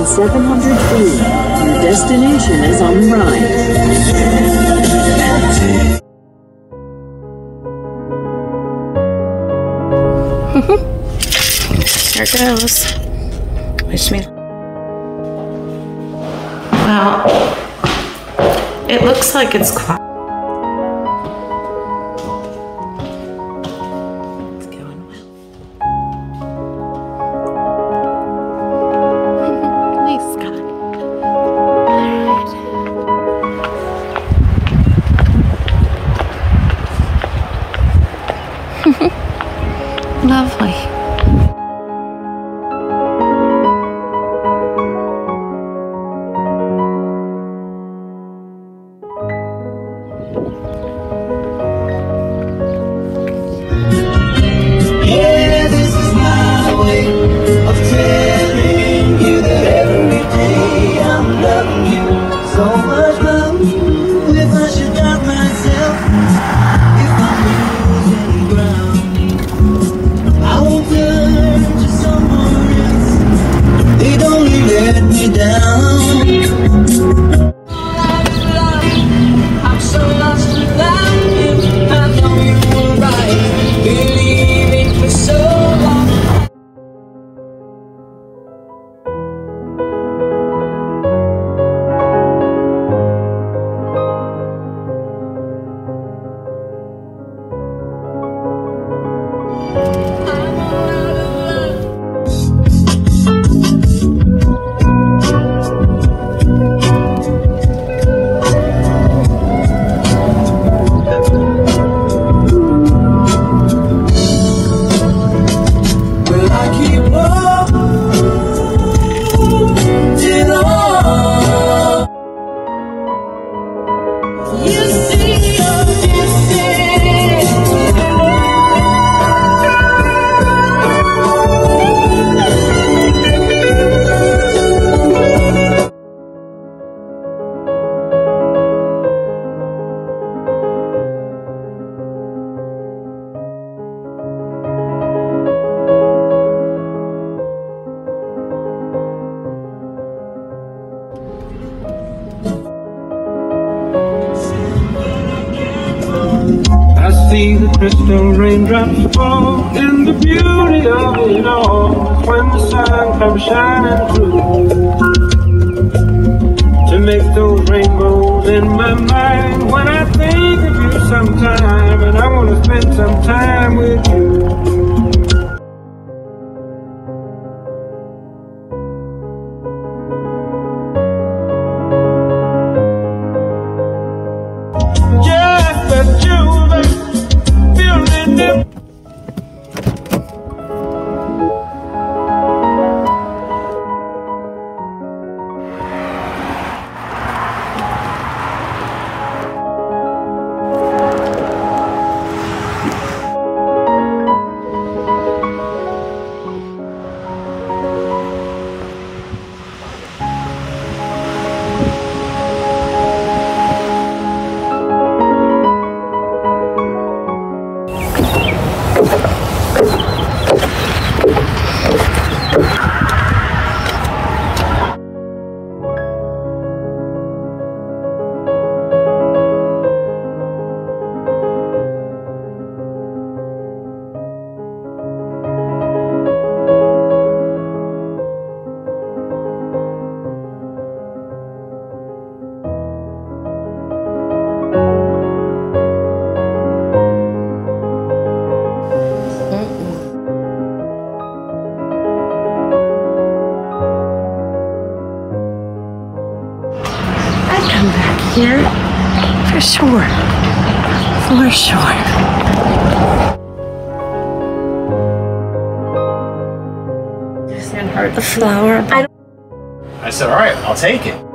700 feet. Your destination is on the right. There it goes. Wish me. Well, it looks like it's quiet. It's going well. Nice sky. All right. Lovely. See the crystal raindrops fall, and the beauty of it all is when the sun comes shining through to make those rainbows in my mind. When I think of you sometime, and I want to spend some time with you. Just the two of us. Here, for sure, for sure. Just gonna hurt the flower. I said, all right, I'll take it.